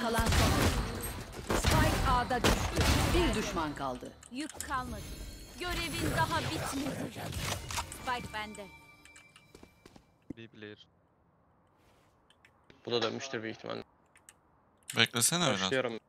kalan son oyuncu. Spike A'da düştü. Bir düşman kaldı. Yük kalmadı. Görevin daha bitmedi. Spike bende. Bir player. Bu da dönmüştür büyük ihtimalle. Beklesene biraz. Başlıyorum.